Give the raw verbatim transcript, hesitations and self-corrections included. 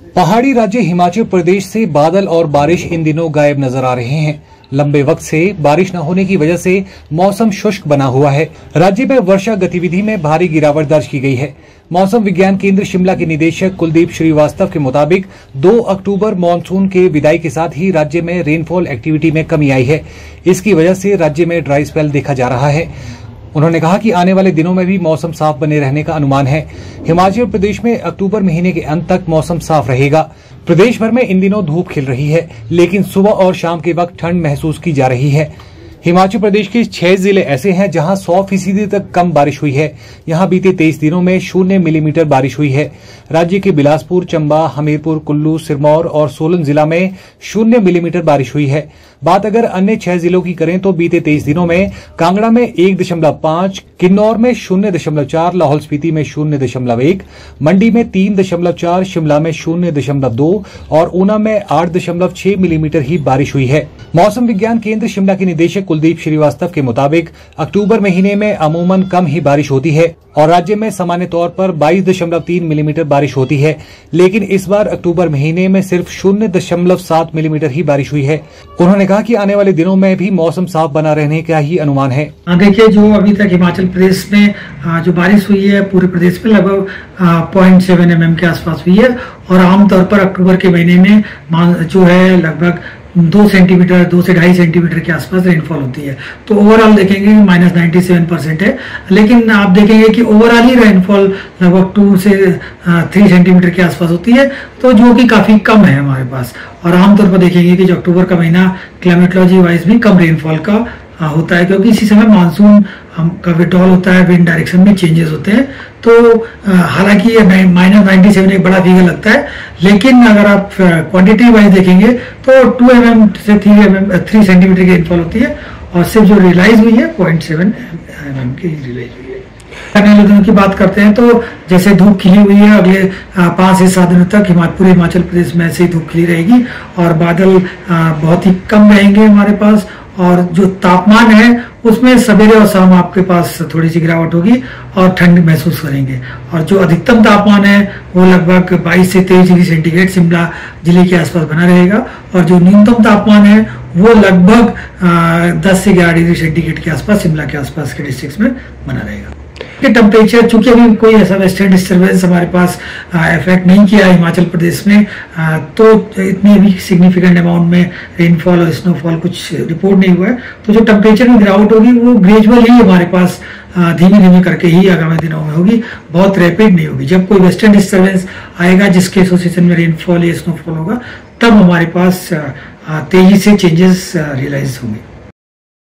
पहाड़ी राज्य हिमाचल प्रदेश से बादल और बारिश इन दिनों गायब नजर आ रहे हैं। लंबे वक्त से बारिश न होने की वजह से मौसम शुष्क बना हुआ है। राज्य में वर्षा गतिविधि में भारी गिरावट दर्ज की गई है। मौसम विज्ञान केंद्र शिमला के निदेशक कुलदीप श्रीवास्तव के मुताबिक दो अक्टूबर मानसून के विदाई के साथ ही राज्य में रेनफॉल एक्टिविटी में कमी आई है। इसकी वजह से राज्य में ड्राई स्पेल देखा जा रहा है। उन्होंने कहा कि आने वाले दिनों में भी मौसम साफ बने रहने का अनुमान है। हिमाचल प्रदेश में अक्टूबर महीने के अंत तक मौसम साफ रहेगा। प्रदेश भर में इन दिनों धूप खिल रही है, लेकिन सुबह और शाम के वक्त ठंड महसूस की जा रही है। हिमाचल प्रदेश के छह जिले ऐसे हैं जहां सौ फीसदी तक कम बारिश हुई है। यहां बीते तेईस दिनों में शून्य मिलीमीटर बारिश हुई है। राज्य के बिलासपुर, चंबा, हमीरपुर, कुल्लू, सिरमौर और सोलन जिला में शून्य मिलीमीटर बारिश हुई है। बात अगर अन्य छह जिलों की करें तो बीते तेईस दिनों में कांगड़ा में एक दशमलव पांच, किन्नौर में शून्य दशमलव चार, लाहौल स्पीति में शून्य दशमलव एक, मंडी में तीन दशमलव चार, शिमला में शून्य दशमलव दो और ऊना में आठ दशमलव छह मिलीमीटर ही बारिश हुई है। मौसम विज्ञान केंद्र शिमला के निदेशक कुलदीप श्रीवास्तव के मुताबिक अक्टूबर महीने में अमूमन कम ही बारिश होती है और राज्य में सामान्य तौर पर बाईस दशमलव तीन मिलीमीटर बारिश होती है, लेकिन इस बार अक्टूबर महीने में सिर्फ शून्य दशमलव सात मिलीमीटर ही बारिश हुई है। उन्होंने कहा कि आने वाले दिनों में भी मौसम साफ बना रहने का ही अनुमान है। देखिए, जो अभी तक हिमाचल प्रदेश में जो बारिश हुई है पूरे प्रदेश में लगभग पॉइंट सेवन एम एम के आसपास हुई है और आमतौर पर अक्टूबर के महीने में जो है लगभग दो सेंटीमीटर दो से ढाई सेंटीमीटर के आसपास रेनफॉल होती है। तो ओवरऑल देखेंगे माइनस नाइन्टी सेवन परसेंट है, लेकिन आप देखेंगे कि ओवरऑल ही रेनफॉल लगभग टू से थ्री सेंटीमीटर के आसपास होती है, तो जो कि काफी कम है हमारे पास। और आमतौर पर देखेंगे कि जो अक्टूबर का महीना क्लाइमेटोलॉजी वाइज भी कम रेनफॉल का होता है, क्योंकि इसी समय मानसून का विड्रॉल होता है, विंड डायरेक्शन में चेंजेस होते हैं। तो हालांकि माइनस नाइन्टी सेवन एक बड़ा फिगर लगता है, लेकिन अगर आप क्वांटिटी वाइज देखेंगे तो टू एम एम से three M M three centimetre की रेनफॉल होती है और सिर्फ जो रियलाइज हुई है पॉइंट सेवन एम एम की रियलाइज हुई है। अगले दिनों की बात करते हैं तो जैसे धूप खिली हुई है, अगले पांच से सात दिनों तक हिमाचल पूरे हिमाचल प्रदेश में ऐसे ही धूप खिली रहेगी और बादल बहुत ही कम रहेंगे हमारे पास। और जो तापमान है उसमें सवेरे और शाम आपके पास थोड़ी सी गिरावट होगी और ठंड महसूस करेंगे। और जो अधिकतम तापमान है वो लगभग बाईस से तेईस डिग्री सेंटीग्रेड शिमला जिले के आसपास बना रहेगा और जो न्यूनतम तापमान है वो लगभग दस से ग्यारह डिग्री सेंटीग्रेड के आसपास शिमला के आसपास के डिस्ट्रिक्ट में बना रहेगा। टेम्परेचर चूंकि अभी कोई ऐसा वेस्टर्न डिस्टर्बेंस हमारे पास इफेक्ट नहीं किया हिमाचल प्रदेश में, आ, तो इतनी भी सिग्निफिकेंट अमाउंट में रेनफॉल और स्नोफॉल कुछ रिपोर्ट नहीं हुआ है। तो जो टेम्परेचर में गिरावट होगी वो ग्रेजुअल ही हमारे पास धीमे धीमे करके ही आगामी दिनों में होगी, बहुत रैपिड नहीं होगी। जब कोई वेस्टर्न डिस्टर्बेंस आएगा जिसके एसोसिएशन में रेनफॉल या स्नोफॉल होगा, तब हमारे पास तेजी से चेंजेस रियलाइज होंगे।